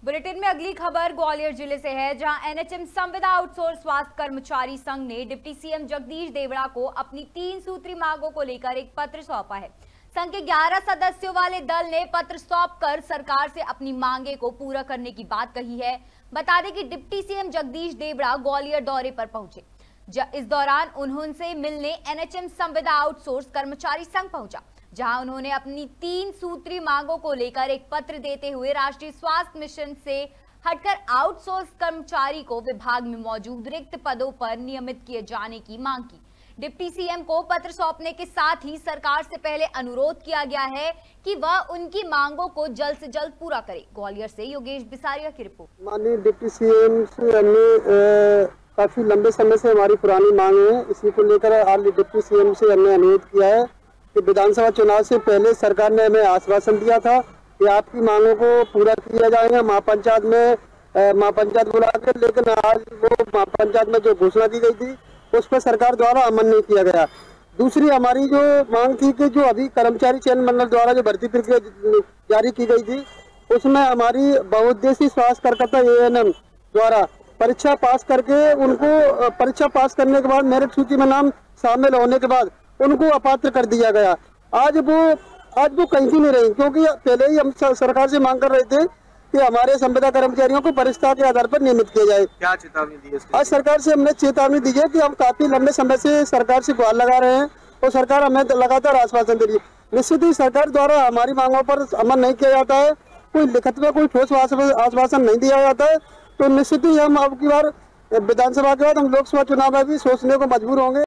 Bulletin में अगली खबर ग्वालियर जिले से है, जहां एनएचएम संविदा आउटसोर्स स्वास्थ्य कर्मचारी संघ ने डिप्टी सीएम जगदीश देवड़ा को अपनी 3 सूत्री मांगों को लेकर एक पत्र सौंपा है। संघ के 11 सदस्यों वाले दल ने पत्र सौंपकर सरकार से अपनी मांगे को पूरा करने की बात कही है। बता दें कि डिप्टी सीएम जगदीश देवड़ा ग्वालियर दौरे पर पहुंचे। इस दौरान उनसे मिलने एनएचएम संविदा आउटसोर्स कर्मचारी संघ पहुंचा, जहां उन्होंने अपनी 3 सूत्री मांगों को लेकर एक पत्र देते हुए राष्ट्रीय स्वास्थ्य मिशन से हटकर आउटसोर्स कर्मचारी को विभाग में मौजूद रिक्त पदों पर नियमित किए जाने की मांग की। डिप्टी सीएम को पत्र सौंपने के साथ ही सरकार से पहले अनुरोध किया गया है कि वह उनकी मांगों को जल्द से जल्द पूरा करे। ग्वालियर से योगेश बिसारिया की रिपोर्ट। माननीय डिप्टी सीएम से हमने काफी लंबे समय से हमारी पुरानी मांग है, इसी को लेकर आज डिप्टी सीएम से हमने अनुरोध किया है कि विधानसभा चुनाव से पहले सरकार ने हमें आश्वासन दिया था कि आपकी मांगों को पूरा किया जाएगा महापंचायत बुला के, लेकिन आज वो महापंचायत में जो घोषणा की गई थी उस पर सरकार द्वारा अमल नहीं किया गया। दूसरी हमारी जो मांग थी कि जो अभी कर्मचारी चयन मंडल द्वारा जो भर्ती प्रक्रिया जारी की गई थी उसमें हमारी बहुउद्देशीय स्वास्थ्य कार्यकर्ता एएनएम द्वारा परीक्षा पास करके उनको परीक्षा पास करने के बाद मेरिट सूची में नाम शामिल होने के बाद उनको अपात्र कर दिया गया। आज वो कहीं की नहीं रही, क्योंकि पहले ही हम सरकार से मांग कर रहे थे कि हमारे संविदा कर्मचारियों को वरिष्ठता के आधार पर नियमित किया जाए। क्या चेतावनी दी है? आज सरकार से हमने चेतावनी दी है कि हम काफी लंबे समय से सरकार से गुहार लगा रहे हैं और सरकार हमें लगातार आश्वासन दे रही है। निश्चित ही सरकार द्वारा हमारी मांगों पर अमल नहीं किया जाता है, कोई लिखित में कोई ठोस आश्वासन नहीं दिया जाता है, तो निश्चित ही हम अब की बार विधानसभा के बाद हम लोकसभा चुनाव में भी सोचने को मजबूर होंगे।